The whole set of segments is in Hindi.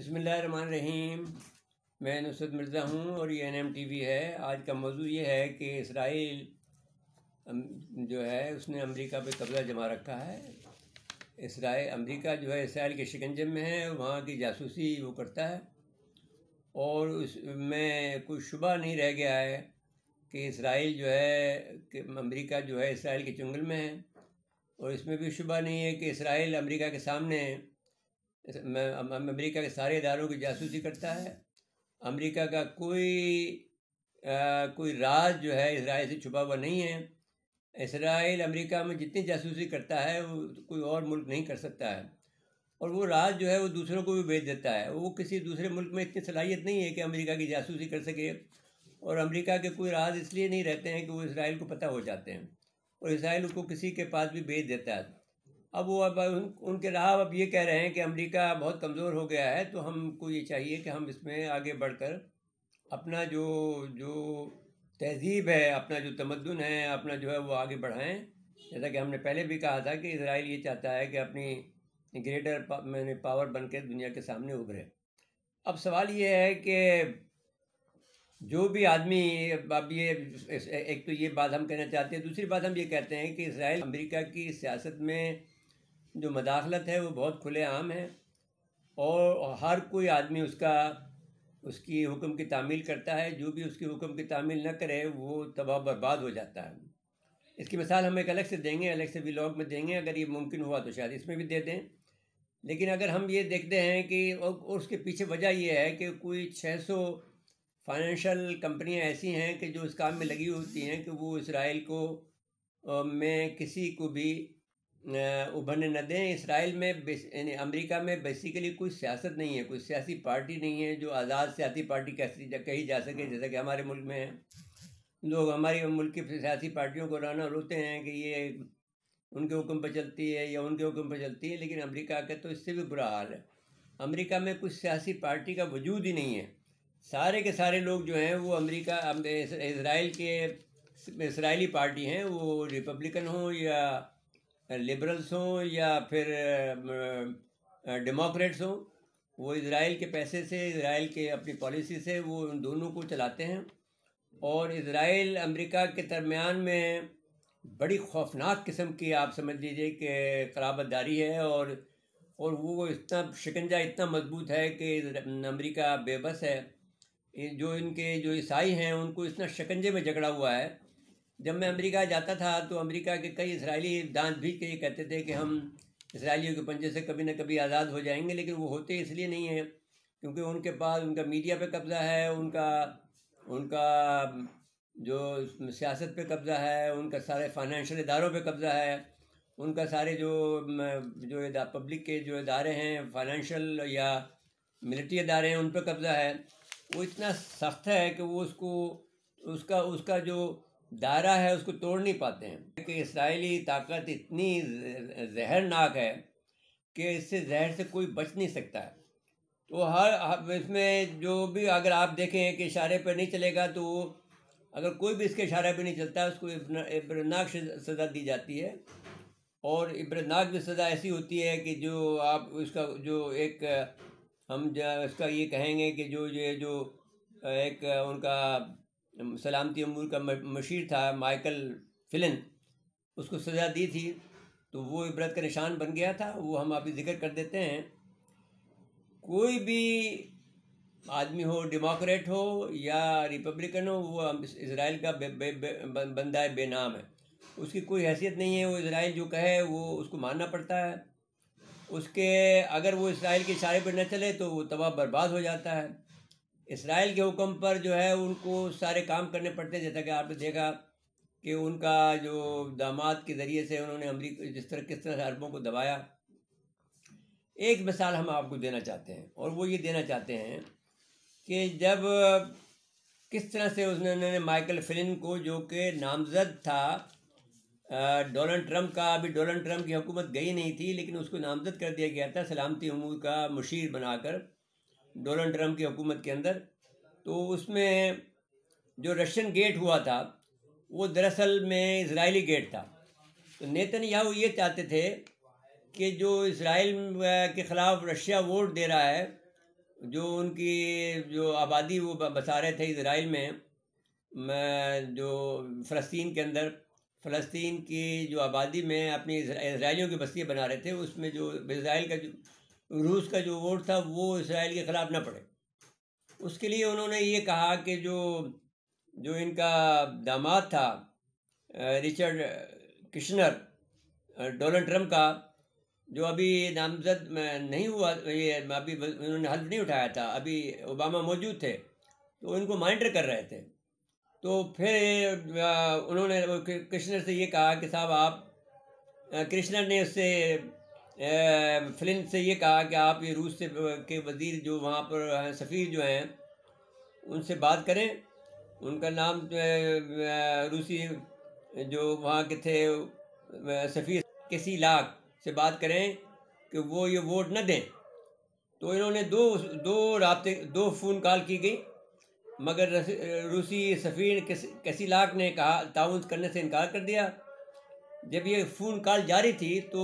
बिस्मिल्लाहिर्रहमानिर्रहीम। मैं नुसरत मिर्ज़ा हूँ और ये NMTV है। आज का मौजू ये है कि इसराइल जो है उसने अमेरिका पे कब्ज़ा जमा रखा है। अमेरिका जो है इसराइल के शिकंजे में है, वहाँ की जासूसी वो करता है और उसमें कोई शुबा नहीं रह गया है कि इसराइल जो है कि अमेरिका जो है इसराइल के चुंगल में है। और इसमें भी शुबा नहीं है कि इसराइल अमेरिका के सामने अमेरिका के सारे इदारों की जासूसी करता है। अमेरिका का कोई राज जो है इसराइल से छुपा हुआ नहीं है। इसराइल अमेरिका में जितनी जासूसी करता है वो कोई और मुल्क नहीं कर सकता है, और वो राज जो है वो दूसरों को भी बेच देता है। वो किसी दूसरे मुल्क में इतनी सलाहियत नहीं है कि अमेरिका की जासूसी कर सके, और अमेरिका के कोई राज इसलिए नहीं रहते हैं कि वो इसराइल को पता हो जाते हैं, और इसराइल उसको किसी के पास भी बेच देता है। अब उनके राह अब ये कह रहे हैं कि अमेरिका बहुत कमज़ोर हो गया है, तो हमको ये चाहिए कि हम इसमें आगे बढ़कर अपना जो जो तहज़ीब है, अपना जो तमद्दुन है, अपना जो है वो आगे बढ़ाएं। जैसा कि हमने पहले भी कहा था कि इसराइल ये चाहता है कि अपनी ग्रेटर पावर बन के दुनिया के सामने उभरे। अब सवाल ये है कि जो भी आदमी, अब ये एक तो ये बात हम कहना चाहते हैं, दूसरी बात हम ये कहते हैं कि इसराइल अमेरिका की सियासत में जो मदाखलत है वो बहुत खुलेआम है, और हर कोई आदमी उसकी हुक्म की तामील करता है। जो भी उसकी हुक्म की तामील न करे वो तबाह बर्बाद हो जाता है। इसकी मिसाल हम एक अलग से देंगे, अलग से व्लॉग में देंगे। अगर ये मुमकिन हुआ तो शायद इसमें भी दे दें। लेकिन अगर हम ये देखते हैं कि और उसके पीछे वजह ये है कि कोई 600 फाइनेंशियल कंपनियां ऐसी हैं कि जो इस काम में लगी होती हैं कि वो इसराइल को में किसी को भी उभरने न दें। इसराइल में अमेरिका में बेसिकली कोई सियासत नहीं है, कोई सियासी पार्टी नहीं है जो आज़ाद सियासी पार्टी कही जा सके, जैसा कि हमारे मुल्क में है। लोग हमारे मुल्क की सियासी पार्टियों को राना रोते हैं कि ये उनके हुक्म पर चलती है या उनके हुक्म पर चलती है, लेकिन अमेरिका का तो इससे भी बुरा हाल है। अमेरिका में कुछ सियासी पार्टी का वजूद ही नहीं है। सारे के सारे लोग जो हैं वो इसराइल के इसराइली पार्टी हैं, वो रिपब्लिकन हों या लिबरल्स हों या फिर डेमोक्रेट्स हों, वो इसराइल के पैसे से, इसराइल के अपनी पॉलिसी से वो उन दोनों को चलाते हैं। और इसराइल अमेरिका के दरमियान में बड़ी खौफनाक किस्म की, आप समझ लीजिए कि क़राबतदारी है, और वो इतना शिकंजा इतना मजबूत है कि अमेरिका बेबस है। जो ईसाई हैं उनको इतना शिकंजे में जकड़ा हुआ है। जब मैं अमेरिका जाता था तो अमेरिका के कई इसराइली दांत भींच के ये कहते थे कि हम इसराइलियों के पंजे से कभी ना कभी आज़ाद हो जाएंगे, लेकिन वो होते इसलिए नहीं हैं क्योंकि उनके पास उनका मीडिया पे कब्ज़ा है, उनका जो सियासत पे कब्ज़ा है, उनका सारे फाइनेंशियल इदारों पे कब्ज़ा है, उनका सारे जो पब्लिक के जो इदारे हैं, फाइनेंशियल या मिलिट्री इदारे हैं, उन पर कब्ज़ा है। वो इतना सख्त है कि वो उसका जो दायरा है उसको तोड़ नहीं पाते हैं। कि इसराइली ताकत इतनी जहरनाक है कि इससे जहर से कोई बच नहीं सकता है। तो हर इसमें जो भी, अगर आप देखें कि इशारे पर नहीं चलेगा, तो अगर कोई भी इसके इशारे पर नहीं चलता है उसको इब्रतनाक सज़ा दी जाती है। और इब्रतनाक भी सज़ा ऐसी होती है कि जो आप उसका जो एक हम इसका ये कहेंगे कि जो एक उनका सलामती अमूर का मशीर था माइकल फिलिन, उसको सज़ा दी थी, तो वो इबरत का निशान बन गया था। वो हम अभी जिक्र कर देते हैं। कोई भी आदमी हो, डेमोक्रेट हो या रिपब्लिकन हो, वो इसराइल का बंदा है, बेनाम है, उसकी कोई हैसियत नहीं है। वो इसराइल जो कहे वो उसको मानना पड़ता है। अगर वो इसराइल के इशारे पर न चले तो वो तबाह बर्बाद हो जाता है। इसराइल के हुक्म पर जो है उनको सारे काम करने पड़ते हैं। जैसा कि आपने देखा कि उनका जो दामाद के ज़रिए से उन्होंने अमेरिका किस तरह से अरबों को दबाया। एक मिसाल हम आपको देना चाहते हैं, और वो ये देना चाहते हैं कि जब किस तरह से उन्होंने माइकल फिलिन को, जो कि नामज़द था डोनाल्ड ट्रंप का, अभी डोनाल्ड ट्रंप की हुकूमत गई नहीं थी, लेकिन उसको नामज़द कर दिया गया था सलामती अमूर का मुशीर बनाकर डोनाल्ड ट्रंप की हुकूमत के अंदर। तो उसमें जो रशियन गेट हुआ था वो दरअसल में इजरायली गेट था। तो नेतन्याहू ये चाहते थे कि जो इसराइल के ख़िलाफ़ रशिया वोट दे रहा है जो उनकी जो आबादी वो बसा रहे थे इसराइल में, जो फ़लस्तीन के अंदर, फ़लस्तीन की जो आबादी में अपनी इसराइलियों की बस्तियाँ बना रहे थे, उसमें जो इसराइल का जो रूस का जो वोट था वो इसराइल के ख़िलाफ़ ना पड़े, उसके लिए उन्होंने ये कहा कि जो जो इनका दामाद था रिचर्ड किशनर, डोनाल्ड ट्रंप का, जो अभी नामजद नहीं हुआ, ये अभी उन्होंने हल्फ नहीं उठाया था, अभी ओबामा मौजूद थे तो इनको मॉनिटर कर रहे थे। तो फिर उन्होंने कृष्णर से ये कहा कि साहब आप, कृष्णर ने उससे फ्लिन से ये कहा कि आप ये रूस से के वज़ीर जो वहाँ पर सफ़ीर जो हैं उनसे बात करें, उनका नाम रूसी जो वहाँ के थे सफ़ीर किसी लाख से बात करें कि वो ये वोट न दें। तो इन्होंने दो फ़ोन कॉल की गई, मगर रूसी सफ़ीर किसी लाख ने कहा ताउन करने से इनकार कर दिया। जब ये फ़ोन कॉल जारी थी तो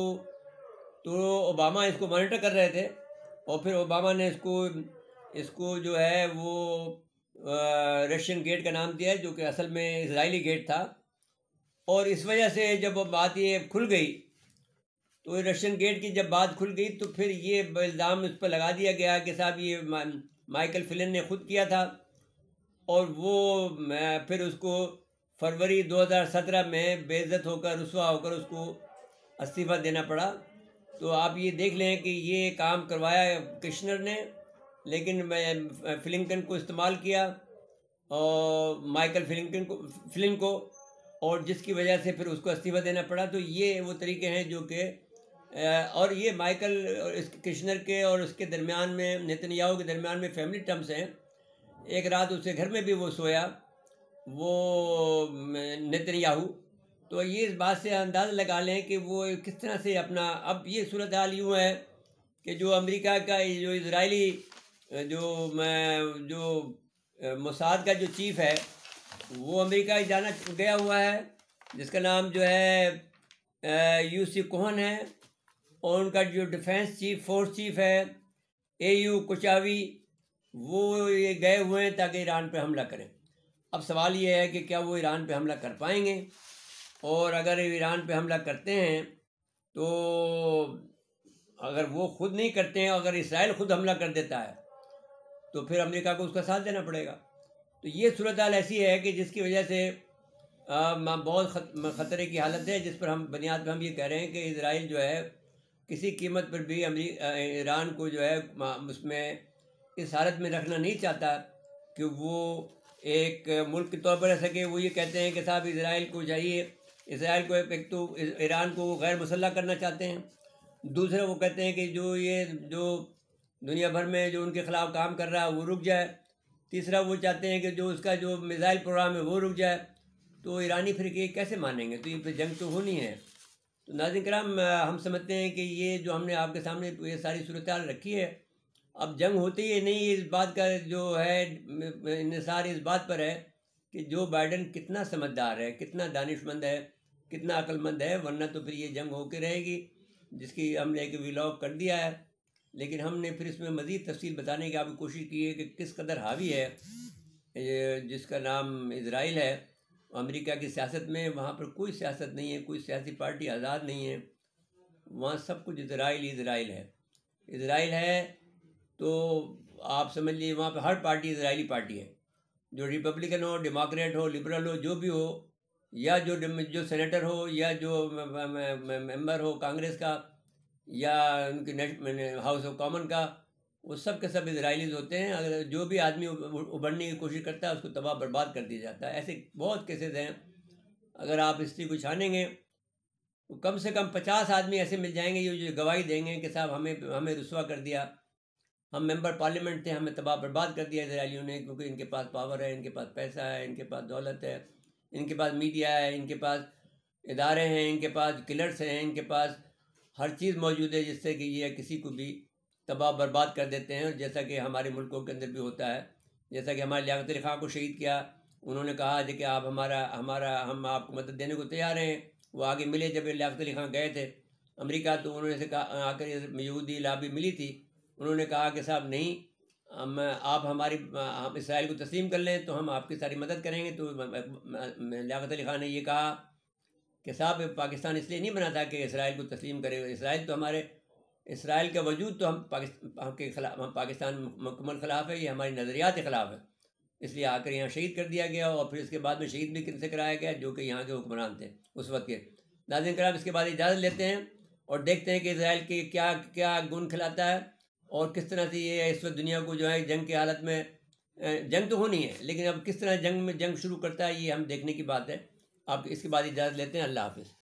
ओबामा इसको मॉनिटर कर रहे थे, और फिर ओबामा ने इसको जो है वो रशियन गेट का नाम दिया, जो कि असल में इजरायली गेट था। और इस वजह से जब बात ये खुल गई, तो रशियन गेट की जब बात खुल गई तो फिर ये इल्ज़ाम उस पर लगा दिया गया कि साहब ये माइकल फ्लिन ने खुद किया था, और वो फिर उसको फरवरी 2017 में बेइज्जत होकर, रुसवा होकर उसको इस्तीफ़ा देना पड़ा। तो आप ये देख लें कि ये काम करवाया किशनर ने, लेकिन फ्लिंकन को इस्तेमाल किया, और माइकल फ्लिन को, और जिसकी वजह से फिर उसको इस्तीफ़ा देना पड़ा। तो ये वो तरीके हैं जो कि और ये माइकल और इस किशनर के और उसके दरमियान में, नेतन्याहू के दरमियान में फैमिली टर्म्स हैं। एक रात उसके घर में भी वो सोया, वो नेतन्याहू। तो ये इस बात से अंदाज़ा लगा लें कि वो किस तरह से अपना, अब ये सूरत हाल यूँ है कि जो अमेरिका का जो इजरायली जो मोसाद का जो चीफ़ है वो अमेरिका जाना गया हुआ है, जिसका नाम जो है यूसी कोहन है, और उनका जो डिफेंस चीफ, फोर्स चीफ है एयू कुचावी, वो ये गए हुए हैं ताकि ईरान पे हमला करें। अब सवाल ये है कि क्या वो ईरान पे हमला कर पाएंगे, और अगर ईरान पे हमला करते हैं तो अगर वो खुद नहीं करते हैं, अगर इसराइल खुद हमला कर देता है तो फिर अमेरिका को उसका साथ देना पड़ेगा। तो ये सूरत हाल ऐसी है कि जिसकी वजह से बहुत ख़तरे की हालत है, जिस पर हम बुनियाद पर हम ये कह रहे हैं कि इसराइल जो है किसी कीमत पर भी ईरान को जो है उसमें इस हालत में रखना नहीं चाहता कि वो एक मुल्क के तौर पर रह सके। वो ये कहते हैं कि साहब इसराइल को चाहिए, इसराइल को एक तो ईरान को गैर मुसल्लह करना चाहते हैं, दूसरा वो कहते हैं कि जो दुनिया भर में जो उनके ख़िलाफ़ काम कर रहा है वो रुक जाए, तीसरा वो चाहते हैं कि जो उसका जो मिसाइल प्रोग्राम है वो रुक जाए। तो ईरानी फिर ये कैसे मानेंगे? तो ये फिर जंग तो होनी है। तो नाज़रीन कराम, हम समझते हैं कि ये जो हमने आपके सामने ये सारी सूरत हाल रखी है, अब जंग होती ही नहीं, इस बात का जो है इंसार इस बात पर है कि जो बाइडन कितना समझदार है, कितना दानिशमंद है, कितना अक्लमंद है, वरना तो फिर ये जंग होकर रहेगी, जिसकी हमने एक व्लॉग कर दिया है। लेकिन हमने फिर इसमें मज़ीद तफसील बताने की आपकी कोशिश की है कि किस कदर हावी है जिसका नाम इसराइल है अमेरिका की सियासत में। वहाँ पर कोई सियासत नहीं है, कोई सियासी पार्टी आज़ाद नहीं है, वहाँ सब कुछ इसराइल है। इसराइल है तो आप समझ लीजिए वहाँ पर हर पार्टी इसराइली पार्टी है, जो रिपब्लिकन हो, डेमोक्रेट हो, लिबरल हो, जो भी हो, या जो सेनेटर हो, या जो मेंबर हो कांग्रेस का, या उनके हाउस ऑफ कॉमन का, वो सब के सब इसराइलीज होते हैं। अगर जो भी आदमी उभरने की कोशिश करता है उसको तबाह बर्बाद कर दिया जाता है। ऐसे बहुत केसेस हैं, अगर आप हिस्ट्री को छानेंगे तो कम से कम 50 आदमी ऐसे मिल जाएंगे जो गवाही देंगे कि साहब हमें रुसवा कर दिया, हम मेंबर पार्लियामेंट थे, हमें तबाह बर्बाद कर दिया इसराइलियों ने, क्योंकि इनके पास पावर है, इनके पास पैसा है, इनके पास दौलत है, इनके पास मीडिया है, इनके पास इदारे हैं, इनके पास किलर्स हैं, इनके पास हर चीज़ मौजूद है जिससे कि ये किसी को भी तबाह बर्बाद कर देते हैं। और जैसा कि हमारे मुल्कों के अंदर भी होता है, जैसा कि हमारे लियाकत अली खां को शहीद किया, उन्होंने कहा कि आप हम आपको मदद देने को तैयार हैं। वो आगे मिले, जब लियाकत अली खां गए थे अमेरिका तो उन्होंने से कहा, आकर यहूदी लाबी मिली थी, उन्होंने कहा कि साहब नहीं, आप हम इसराइल को तस्लीम कर लें तो हम आपकी सारी मदद करेंगे। तो लियाकत अली ख़ान ने ये कहा कि साहब पाकिस्तान इसलिए नहीं बना था कि इसराइल को तस्लीम करे, इसराइल का वजूद तो हम पाकिस्तान मुकम्मल ख़िलाफ़ है, ये हमारी नज़रियात के ख़िलाफ़ है, इसलिए आकर यहाँ शहीद कर दिया गया। और फिर इसके बाद में शहीद भी किनसे कराया गया, जो कि यहाँ के हुक्मरान थे उस वक्त के। नाज़रीन कराम, इसके बाद इजाज़त लेते हैं और देखते हैं कि इसराइल के क्या क्या गुण खिलाता है और किस तरह से ये इस वक्त दुनिया को जो है जंग की हालत में, जंग तो होनी है लेकिन अब किस तरह जंग शुरू करता है, ये हम देखने की बात है। आप इसके बाद इजाज़त लेते हैं। अल्लाह हाफ़िज़।